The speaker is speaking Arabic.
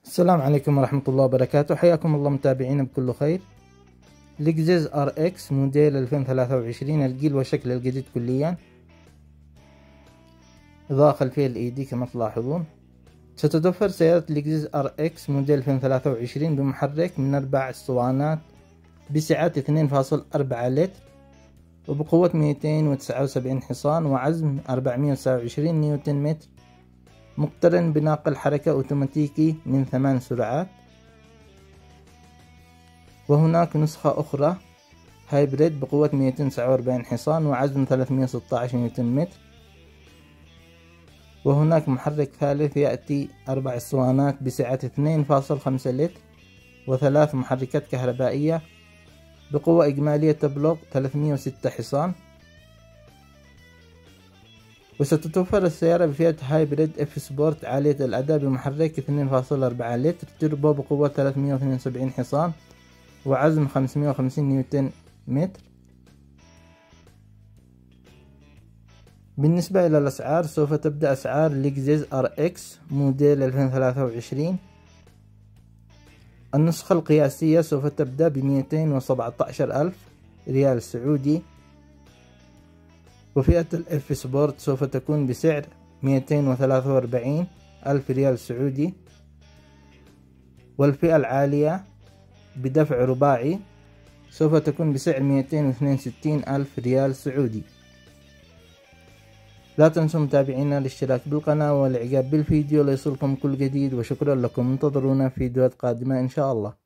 السلام عليكم ورحمة الله وبركاته. حياكم الله متابعينا بكل خير. لكزس ار اكس موديل 2023 الجيل وشكل الجديد كليا، إضاءة خلفية LED كما تلاحظون. ستتوفر سيارة لكزس ار اكس موديل 2023 بمحرك من 4 اسطوانات بسعة 2.4 لتر وبقوة 279 حصان وعزم 429 نيوتن متر، مقترن بناقل حركة أوتوماتيكي من 8 سرعات. وهناك نسخة أخرى هايبريد بقوة 249 حصان وعزم 316 نيوتن متر. وهناك محرك ثالث يأتي 4 اسطوانات بسعة 2.5 لتر وثلاث محركات كهربائية بقوة إجمالية تبلغ 306 حصان. وستتوفر السيارة بفئة هايبريد اف سبورت عالية الأداء بمحرك 2.4 لتر توربو بقوة 372 حصان وعزم 550 نيوتن متر. بالنسبة إلى الأسعار، سوف تبدأ أسعار لكزس ار اكس موديل 2023 النسخة القياسية سوف تبدأ ب217,000 ريال سعودي، وفئة الاف سبورت سوف تكون بسعر 243,000 ريال سعودي، والفئة العالية بدفع رباعي سوف تكون بسعر 262,000 ريال سعودي. لا تنسوا متابعينا الاشتراك بالقناة والاعجاب بالفيديو ليصلكم كل جديد، وشكرا لكم. انتظرونا في فيديوهات قادمة إن شاء الله.